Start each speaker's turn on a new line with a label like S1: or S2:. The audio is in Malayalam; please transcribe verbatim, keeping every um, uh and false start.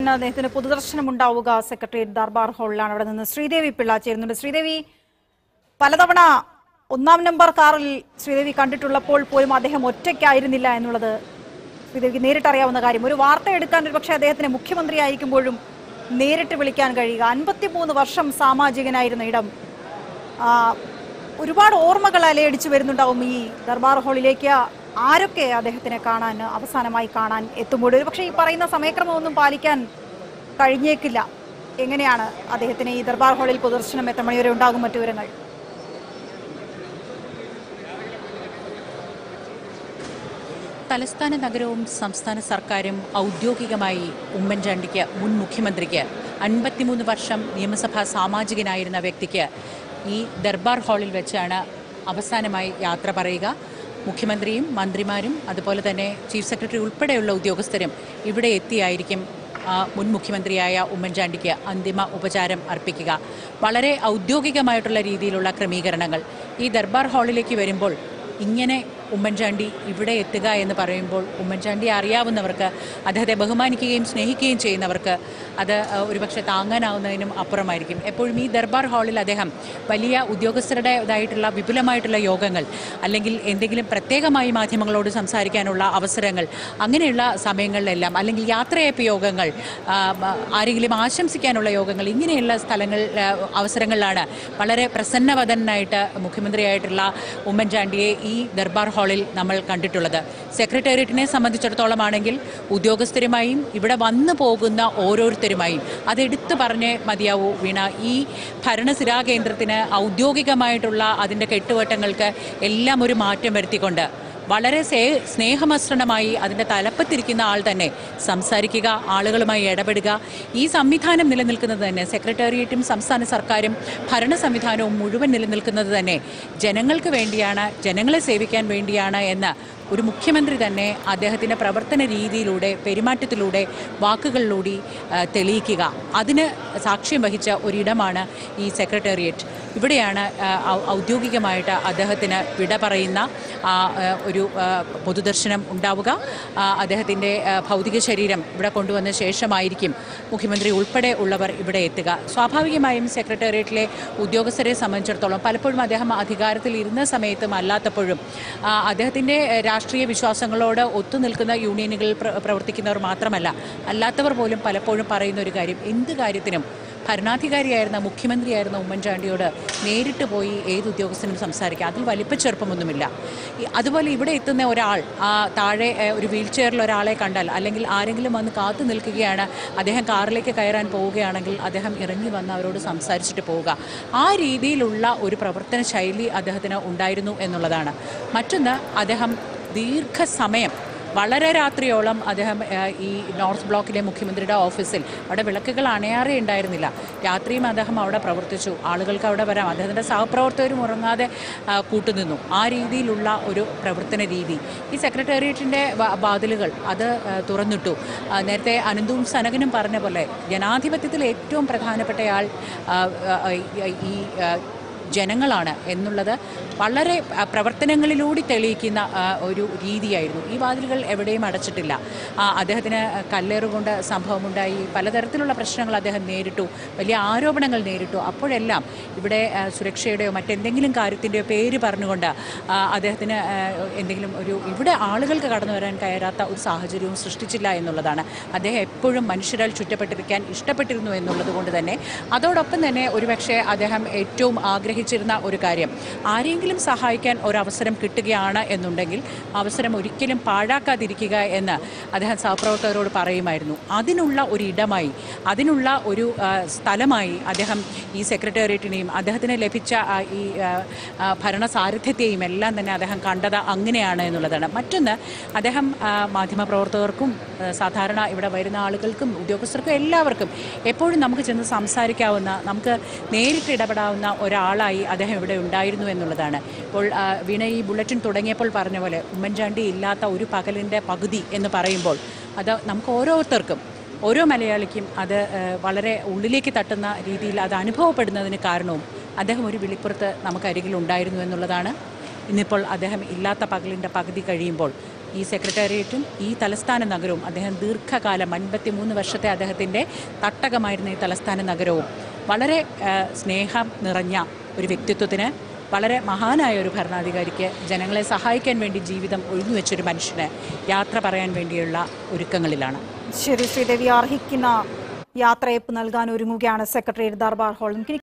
S1: ആണ് അദ്ദേഹത്തിന് പൊതുദർശനം ഉണ്ടാവുക സെക്രട്ടേറിയറ്റ് ദർബാർ ഹാളിലാണ്. അവിടെ നിന്ന് ശ്രീദേവി പിള്ള ചേരുന്നുണ്ട്. ശ്രീദേവി, പലതവണ ഒന്നാം നമ്പർ കാറിൽ ശ്രീദേവി കണ്ടിട്ടുള്ളപ്പോൾ പോലും അദ്ദേഹം ഒറ്റയ്ക്കായിരുന്നില്ല എന്നുള്ളത് ശ്രീദേവിക്ക് നേരിട്ടറിയാവുന്ന കാര്യം. ഒരു വാർത്ത എടുക്കാൻ ഒരു പക്ഷേ അദ്ദേഹത്തിന് മുഖ്യമന്ത്രി ആയിരിക്കുമ്പോഴും നേരിട്ട് വിളിക്കാൻ കഴിയുക. അൻപത്തിമൂന്ന് വർഷം സാമാജികനായിരുന്ന ഇടം, ഒരുപാട് ഓർമ്മകൾ അലയടിച്ചു വരുന്നുണ്ടാവും ഈ ദർബാർ ഹാളിലേക്ക്. ആരൊക്കെ അദ്ദേഹത്തിനെ കാണാൻ അവസാനമായി കാണാൻ എത്തുമ്പോൾ ഒരു പക്ഷേ ഈ പറയുന്ന സമയക്രമമൊന്നും പാലിക്കാൻ കഴിഞ്ഞേക്കില്ല. എങ്ങനെയാണ് അദ്ദേഹത്തിന് ഈ ദർബാർ ഹാളിൽ പൊതുദർശനം എത്ര മണിവരെ ഉണ്ടാകും? മറ്റു വിവരങ്ങൾ?
S2: തലസ്ഥാന നഗരവും സംസ്ഥാന സർക്കാരും ഔദ്യോഗികമായി ഉമ്മൻചാണ്ടിക്ക്, മുൻ മുഖ്യമന്ത്രിക്ക്, അൻപത്തിമൂന്ന് വർഷം നിയമസഭാ സാമാജികനായിരുന്ന വ്യക്തിക്ക് ഈ ദർബാർ ഹാളിൽ വെച്ചാണ് അവസാനമായി യാത്ര പറയുക. മുഖ്യമന്ത്രിയും മന്ത്രിമാരും അതുപോലെ തന്നെ ചീഫ് സെക്രട്ടറി ഉൾപ്പെടെയുള്ള ഉദ്യോഗസ്ഥരും ഇവിടെ എത്തിയായിരിക്കും മുൻ മുഖ്യമന്ത്രിയായ ഉമ്മൻചാണ്ടിക്ക് അന്തിമ ഉപചാരം അർപ്പിക്കുക. വളരെ ഔദ്യോഗികമായിട്ടുള്ള രീതിയിലുള്ള ക്രമീകരണങ്ങൾ. ഈ ദർബാർ ഹാളിലേക്ക് വരുമ്പോൾ ഇങ്ങനെ ഉമ്മൻചാണ്ടി ഇവിടെ എത്തുക എന്ന് പറയുമ്പോൾ ഉമ്മൻചാണ്ടി അറിയാവുന്നവർക്ക്, അദ്ദേഹത്തെ ബഹുമാനിക്കുകയും സ്നേഹിക്കുകയും ചെയ്യുന്നവർക്ക് അത് ഒരുപക്ഷെ താങ്ങാനാവുന്നതിനും അപ്പുറമായിരിക്കും. എപ്പോഴും ഈ ദർബാർ ഹാളിൽ അദ്ദേഹം വലിയ ഉദ്യോഗസ്ഥരുടേതായിട്ടുള്ള വിപുലമായിട്ടുള്ള യോഗങ്ങൾ, അല്ലെങ്കിൽ എന്തെങ്കിലും പ്രത്യേകമായി മാധ്യമങ്ങളോട് സംസാരിക്കാനുള്ള അവസരങ്ങൾ, അങ്ങനെയുള്ള സമയങ്ങളിലെല്ലാം, അല്ലെങ്കിൽ യാത്രയയപ്പ് യോഗങ്ങൾ, ആരെങ്കിലും ആശംസിക്കാനുള്ള യോഗങ്ങൾ, ഇങ്ങനെയുള്ള സ്ഥലങ്ങൾ അവസരങ്ങളിലാണ് വളരെ പ്രസന്നവദനായിട്ട് മുഖ്യമന്ത്രിയായിട്ടുള്ള ഉമ്മൻചാണ്ടിയെ ഈ ദർബാർ ഹാളിൽ നമ്മൾ കണ്ടിട്ടുള്ളത്. സെക്രട്ടേറിയറ്റിനെ സംബന്ധിച്ചിടത്തോളം ആണെങ്കിൽ ഉദ്യോഗസ്ഥരുമായും ഇവിടെ വന്നു പോകുന്ന ഓരോരുത്തരുമായും അതെടുത്തു പറഞ്ഞേ മതിയാവൂ വീണ. ഈ ഭരണസിരാ കേന്ദ്രത്തിന് ഔദ്യോഗികമായിട്ടുള്ള അതിൻ്റെ കെട്ടുവട്ടങ്ങൾക്ക് എല്ലാം ഒരു മാറ്റം വരുത്തിക്കൊണ്ട് വളരെ സ്നേഹമസൃണമായി അതിൻ്റെ തലപ്പത്തിരിക്കുന്ന ആൾ തന്നെ സംസാരിക്കുക, ആളുകളുമായി ഇടപെടുക, ഈ സംവിധാനം നിലനിൽക്കുന്നത് തന്നെ, സെക്രട്ടേറിയറ്റും സംസ്ഥാന സർക്കാരും ഭരണ സംവിധാനവും മുഴുവൻ നിലനിൽക്കുന്നത് തന്നെ ജനങ്ങൾക്ക് വേണ്ടിയാണ്, ജനങ്ങളെ സേവിക്കാൻ വേണ്ടിയാണ് എന്ന് ഒരു മുഖ്യമന്ത്രി തന്നെ അദ്ദേഹത്തിൻ്റെ പ്രവർത്തന രീതിയിലൂടെ, പെരുമാറ്റത്തിലൂടെ, വാക്കുകളിലൂടെ തെളിയിക്കുക. അതിന് സാക്ഷ്യം വഹിച്ച ഒരിടമാണ് ഈ സെക്രട്ടേറിയറ്റ്. ഇവിടെയാണ് ഔദ്യോഗികമായിട്ട് അദ്ദേഹത്തിന് വിട പറയുന്ന ഒരു പൊതുദർശനം ഉണ്ടാവുക. അദ്ദേഹത്തിൻ്റെ ഭൗതിക ശരീരം ഇവിടെ കൊണ്ടുവന്ന ശേഷമായിരിക്കും മുഖ്യമന്ത്രി ഉൾപ്പെടെ ഉള്ളവർ ഇവിടെ എത്തുക. സ്വാഭാവികമായും സെക്രട്ടേറിയറ്റിലെ ഉദ്യോഗസ്ഥരെ സംബന്ധിച്ചിടത്തോളം പലപ്പോഴും അദ്ദേഹം അധികാരത്തിൽ ഇരുന്ന സമയത്തും അല്ലാത്തപ്പോഴും അദ്ദേഹത്തിൻ്റെ രാഷ്ട്രീയ വിശ്വാസങ്ങളോട് ഒത്തുനിൽക്കുന്ന യൂണിയനുകളിൽ പ്രവർത്തിക്കുന്നവർ മാത്രമല്ല, അല്ലാത്തവർ പോലും പലപ്പോഴും പറയുന്ന ഒരു കാര്യം, എന്ത് കാര്യത്തിനും ഭരണാധികാരിയായിരുന്ന, മുഖ്യമന്ത്രിയായിരുന്ന ഉമ്മൻചാണ്ടിയോട് നേരിട്ട് പോയി ഏത് ഉദ്യോഗസ്ഥനും സംസാരിക്കുക, അതിൽ വലിപ്പച്ചെറുപ്പമൊന്നുമില്ല. അതുപോലെ ഇവിടെ എത്തുന്ന ഒരാൾ താഴെ ഒരു വീൽ ചെയറിൽ ഒരാളെ കണ്ടാൽ, അല്ലെങ്കിൽ ആരെങ്കിലും വന്ന് കാത്തു നിൽക്കുകയാണ്, അദ്ദേഹം കാറിലേക്ക് കയറാൻ പോവുകയാണെങ്കിൽ അദ്ദേഹം ഇറങ്ങി വന്ന് അവരോട് സംസാരിച്ചിട്ട് പോവുക. ആ രീതിയിലുള്ള ഒരു പ്രവർത്തന ശൈലി അദ്ദേഹത്തിന് ഉണ്ടായിരുന്നു എന്നുള്ളതാണ്. മറ്റൊന്ന്, അദ്ദേഹം ദീർഘസമയം, വളരെ രാത്രിയോളം അദ്ദേഹം ഈ നോർത്ത് ബ്ലോക്കിലെ മുഖ്യമന്ത്രിയുടെ ഓഫീസിൽ, അവിടെ വിളക്കുകൾ അണയാറേ ഉണ്ടായിരുന്നില്ല, രാത്രിയും അദ്ദേഹം അവിടെ പ്രവർത്തിച്ചു. ആളുകൾക്ക് അവിടെ വരാം, അദ്ദേഹത്തിൻ്റെ സഹപ്രവർത്തകരും ഉറങ്ങാതെ കൂട്ടുനിന്നു. ആ രീതിയിലുള്ള ഒരു പ്രവർത്തന രീതി. ഈ സെക്രട്ടേറിയറ്റിൻ്റെ വാതിലുകൾ അത് തുറന്നിട്ടു. നേരത്തെ അനന്തും സനകനും പറഞ്ഞ പോലെ ജനാധിപത്യത്തിൽ ഏറ്റവും പ്രധാനപ്പെട്ടയാൾ ഈ ജനങ്ങളാണ് എന്നുള്ളത് വളരെ പ്രവർത്തനങ്ങളിലൂടെ തെളിയിക്കുന്ന ഒരു രീതിയായിരുന്നു. ഈ വാതിലുകൾ എവിടെയും അടച്ചിട്ടില്ല. അദ്ദേഹത്തിന് കല്ലേറുകൊണ്ട് സംഭവമുണ്ടായി, പലതരത്തിലുള്ള പ്രശ്നങ്ങൾ അദ്ദേഹം നേരിട്ടു, വലിയ ആരോപണങ്ങൾ നേരിട്ടു. അപ്പോഴെല്ലാം ഇവിടെ സുരക്ഷയുടെയോ മറ്റെന്തെങ്കിലും കാര്യത്തിൻ്റെയോ പേര് പറഞ്ഞുകൊണ്ട് അദ്ദേഹത്തിന് എന്തെങ്കിലും ഒരു, ഇവിടെ ആളുകൾക്ക് കടന്നു വരാൻ കയറാത്ത ഒരു സാഹചര്യവും സൃഷ്ടിച്ചില്ല എന്നുള്ളതാണ്. അദ്ദേഹം എപ്പോഴും മനുഷ്യരാൽ ചുറ്റപ്പെട്ടിരിക്കാൻ ഇഷ്ടപ്പെട്ടിരുന്നു എന്നുള്ളത് കൊണ്ട് തന്നെ, അതോടൊപ്പം തന്നെ ഒരുപക്ഷെ അദ്ദേഹം ഏറ്റവും ആഗ്രഹിച്ചിരുന്ന ഒരു കാര്യം, ആരെങ്കിലും സഹായിക്കാൻ ഒരവസരം കിട്ടുകയാണ് എന്നുണ്ടെങ്കിൽ അവസരം ഒരിക്കലും പാഴാക്കാതിരിക്കുക എന്ന് അദ്ദേഹം സഹപ്രവർത്തകരോട് പറയുമായിരുന്നു. അതിനുള്ള ഒരു ഇടമായി, അതിനുള്ള ഒരു സ്ഥലമായി അദ്ദേഹം ഈ സെക്രട്ടേറിയറ്റിനെയും അദ്ദേഹത്തിന് ലഭിച്ച ഈ ഭരണ സാരഥ്യത്തെയും എല്ലാം തന്നെ അദ്ദേഹം കണ്ടത് അങ്ങനെയാണ് എന്നുള്ളതാണ്. മറ്റൊന്ന്, അദ്ദേഹം മാധ്യമപ്രവർത്തകർക്കും സാധാരണ ഇവിടെ വരുന്ന ആളുകൾക്കും ഉദ്യോഗസ്ഥർക്കും എല്ലാവർക്കും എപ്പോഴും നമുക്ക് ചെന്ന് സംസാരിക്കാവുന്ന, നമുക്ക് നേരിട്ട് ഇടപെടാവുന്ന ഒരാളായി അദ്ദേഹം ഇവിടെ ഉണ്ടായിരുന്നു എന്നുള്ളതാണ്. ഇപ്പോൾ വീണ ഈ ബുള്ളറ്റിൻ തുടങ്ങിയപ്പോൾ പറഞ്ഞ പോലെ ഉമ്മൻചാണ്ടി ഇല്ലാത്ത ഒരു പകലിൻ്റെ പകുതി എന്ന് പറയുമ്പോൾ അത് നമുക്ക് ഓരോരുത്തർക്കും, ഓരോ മലയാളിക്കും അത് വളരെ ഉള്ളിലേക്ക് തട്ടുന്ന രീതിയിൽ അത് അനുഭവപ്പെടുന്നതിന് കാരണവും അദ്ദേഹം ഒരു വിളിപ്പുറത്ത് നമുക്കരികിൽ ഉണ്ടായിരുന്നു എന്നുള്ളതാണ്. ഇന്നിപ്പോൾ അദ്ദേഹം ഇല്ലാത്ത പകലിൻ്റെ പകുതി കഴിയുമ്പോൾ ഈ സെക്രട്ടേറിയറ്റും ഈ തലസ്ഥാന നഗരവും, അദ്ദേഹം ദീർഘകാലം അൻപത്തി മൂന്ന് വർഷത്തെ അദ്ദേഹത്തിൻ്റെ തട്ടകമായിരുന്ന ഈ തലസ്ഥാന നഗരവും വളരെ സ്നേഹം നിറഞ്ഞ ഒരു വ്യക്തിത്വത്തിന്, വളരെ മഹാനായ ഒരു ഭരണാധികാരിക്ക്, ജനങ്ങളെ സഹായിക്കാൻ വേണ്ടി ജീവിതം ഒഴിഞ്ഞുവെച്ചൊരു മനുഷ്യന് യാത്ര പറയാൻ വേണ്ടിയുള്ള ഒരുക്കങ്ങളിലാണ്.
S1: ശരി ശ്രീദേവി, അർഹിക്കുന്ന യാത്രയപ്പ് നൽകാൻ ഒരുങ്ങുകയാണ് സെക്രട്ടേറിയറ്റ് ദർബാർ ഹാൾ.